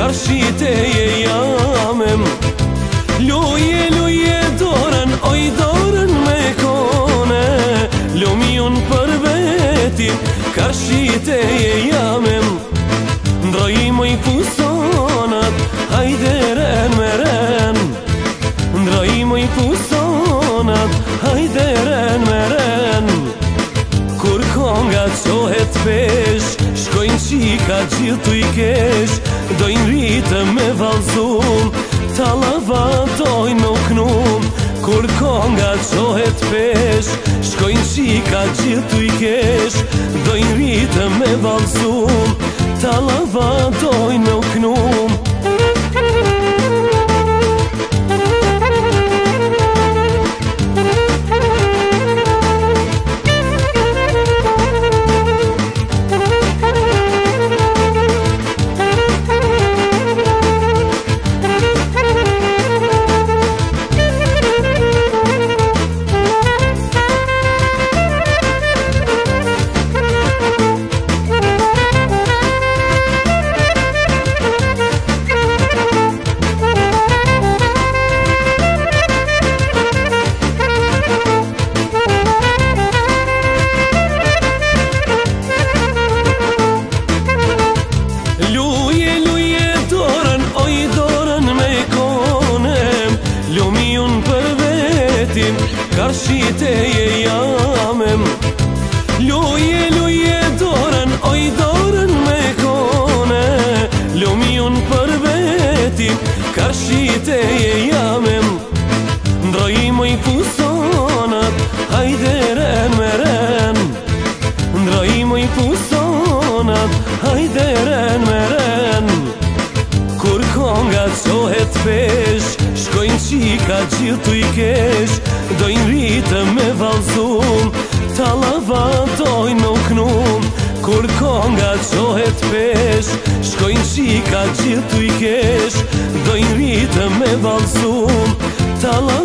karshiteje jamem. Luje, luje dorën, oj dorën me kone, lumi unë për veti, karshiteje jamem. Ndroj moj pusonat, hajde ren me ren. Ndroj moj pusonat, hajde ren me ren. Kur konga qohet pesh, shkojnë qika gjithu i kesh, dojnë rritë me valzum, talava dojnë me uknum. Kur konga qohet pesh, shkojnë qika gjithu i kesh, dojnë rritë me valzum, talava dojnë me uknum. Karshiteje jamem. Luje, luje dorën, oj dorën me kone, lumi unë për veti, karshiteje jamem. Ndroj moj pusonat, hajde ren me ren. Ndroj moj pusonat, hajde ren me ren. Kur konga qohet pesh, shkojnë qika gjithu i kesh, dojnë rritë me valzum, talava dojnë me uknum. Kur konga qohet pesh, shkojnë qika gjithu i kesh, dojnë rritë me valzum, talava